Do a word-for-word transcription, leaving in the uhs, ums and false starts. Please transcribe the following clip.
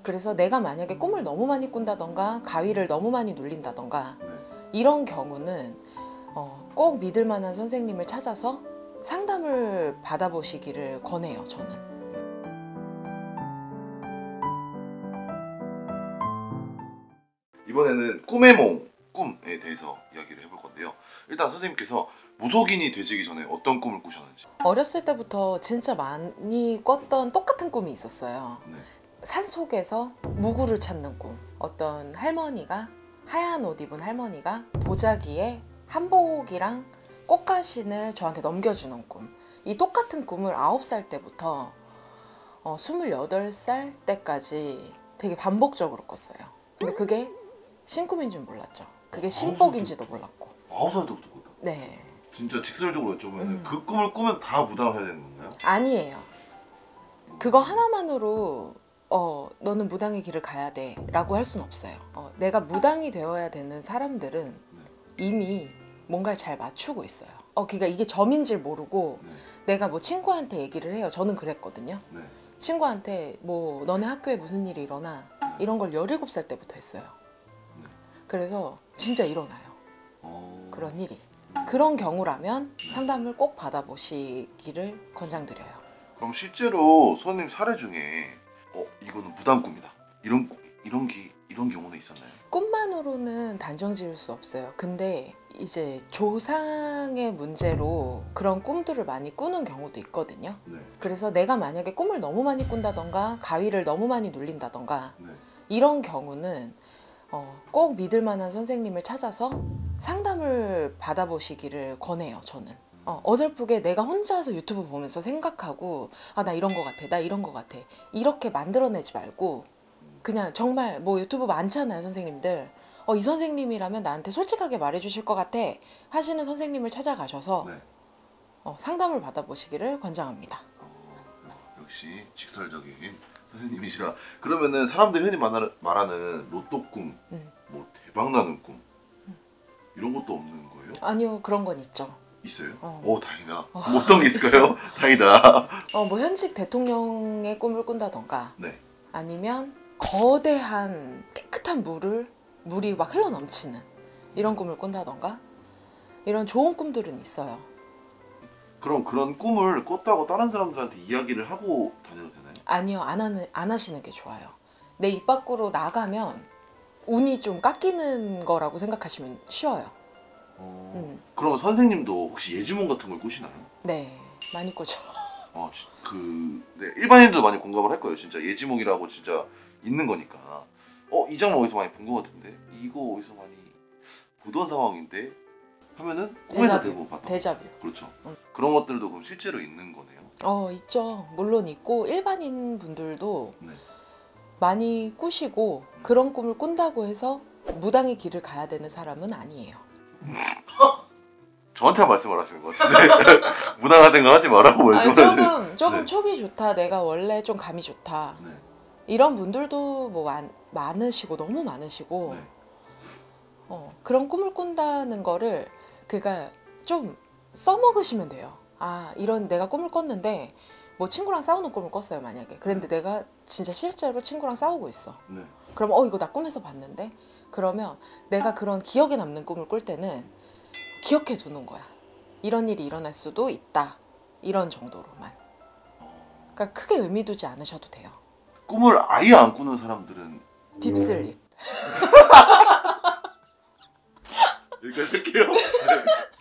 그래서 내가 만약에 꿈을 너무 많이 꾼다던가 가위를 너무 많이 눌린다던가 네. 이런 경우는 어, 꼭 믿을 만한 선생님을 찾아서 상담을 받아보시기를 권해요, 저는. 이번에는 꿈의 몽, 꿈에 대해서 이야기를 해볼 건데요. 일단 선생님께서 무속인이 되시기 전에 어떤 꿈을 꾸셨는지. 어렸을 때부터 진짜 많이 꿨던 똑같은 꿈이 있었어요. 네. 산속에서 무구를 찾는 꿈. 어떤 할머니가, 하얀 옷 입은 할머니가 도자기에 한복이랑 꽃가신을 저한테 넘겨주는 꿈. 이 똑같은 꿈을 아홉 살 때부터 어, 스물여덟 살 때까지 되게 반복적으로 꿨어요. 근데 그게 신꿈인 줄 몰랐죠. 그게 신복인지도 몰랐고. 아홉 살 때부터 꿨다. 네. 진짜 직설적으로 여쭤보면 음. 그 꿈을 꾸면 다 무당을 해야 되는 건가요? 아니에요. 그거 하나만으로 어 너는 무당의 길을 가야 돼 라고 할 수는 없어요. 어, 내가 무당이 되어야 되는 사람들은 이미 뭔가를 잘 맞추고 있어요. 어, 그러니까 이게 점인지 모르고 네. 내가 뭐 친구한테 얘기를 해요. 저는 그랬거든요. 네. 친구한테 뭐 너네 학교에 무슨 일이 일어나 이런 걸 열일곱 살 때부터 했어요. 네. 그래서 진짜 일어나요. 어... 그런 일이. 그런 경우라면 상담을 꼭 받아보시기를 권장드려요. 그럼 실제로 선생님 사례 중에 어 이거는 무당 꿈이다. 이런 꿈- 이런 기 이런 경우는 있었나요? 꿈만으로는 단정 지을 수 없어요. 근데 이제 조상의 문제로 그런 꿈들을 많이 꾸는 경우도 있거든요. 네. 그래서 내가 만약에 꿈을 너무 많이 꾼다던가 가위를 너무 많이 눌린다던가 네. 이런 경우는 어, 꼭 믿을 만한 선생님을 찾아서 상담을 받아보시기를 권해요, 저는. 어, 어설프게 내가 혼자서 유튜브 보면서 생각하고 아, 나 이런 거 같아, 나 이런 거 같아 이렇게 만들어내지 말고 그냥 정말 뭐 유튜브 많잖아요, 선생님들. 어, 이 선생님이라면 나한테 솔직하게 말해주실 것 같아 하시는 선생님을 찾아가셔서 네. 어, 상담을 받아보시기를 권장합니다. 어, 역시 직설적인 선생님이시라. 그러면은 사람들이 흔히 말하는, 말하는 로또 꿈, 음. 뭐 대박 나는 꿈 이런 것도 없는 거예요? 아니요, 그런 건 있죠. 있어요? 어. 오 다행이다. 뭐 어떤 게 있을까요? 다행이다. 어, 뭐 현직 대통령의 꿈을 꾼다던가 네. 아니면 거대한 깨끗한 물을 물이 막 흘러 넘치는 이런 꿈을 꾼다던가 이런 좋은 꿈들은 있어요. 그럼 그런 꿈을 꿨다고 다른 사람들한테 이야기를 하고 다녀도 되나요? 아니요, 안 하는 안 하시는 게 좋아요. 내 입 밖으로 나가면 운이 좀 깎이는 거라고 생각하시면 쉬워요. 어... 음. 그러면 선생님도 혹시 예지몽 같은 걸 꾸시나요? 네, 많이 꾸죠. 아, 지- 그 네, 일반인도 많이 공감을 할 거예요. 진짜 예지몽이라고 진짜 있는 거니까. 어, 이 장면 어디서 많이 본 것 같은데? 이거 어디서 많이 보던 상황인데? 하면은 꿈에서 데자뷰, 대부분 봤던 데자뷰. 거. 그렇죠. 응. 그런 것들도 그럼 실제로 있는 거네요. 어, 있죠. 물론 있고 일반인 분들도 네. 많이 꾸시고 그런 꿈을 꾼다고 해서 무당의 길을 가야 되는 사람은 아니에요. 저한테 말씀을 하시는 것 같은데 무당한 생각하지 말라고 아니, 말씀을 하시는. 조금 조금 네. 촉이 좋다. 내가 원래 좀 감이 좋다. 네. 이런 분들도 뭐 많, 많으시고 너무 많으시고 네. 어, 그런 꿈을 꾼다는 거를 그러니까 좀 써먹으시면 돼요. 아, 이런 내가 꿈을 꿨는데 뭐 친구랑 싸우는 꿈을 꿨어요, 만약에. 그런데 내가 진짜 실제로 친구랑 싸우고 있어. 네. 그럼 어, 이거 나 꿈에서 봤는데? 그러면 내가 그런 기억에 남는 꿈을 꿀 때는 기억해 두는 거야. 이런 일이 일어날 수도 있다. 이런 정도로만. 그러니까 크게 의미 두지 않으셔도 돼요. 꿈을 아예 안 꾸는 사람들은 딥슬립. 여기까지 할게요.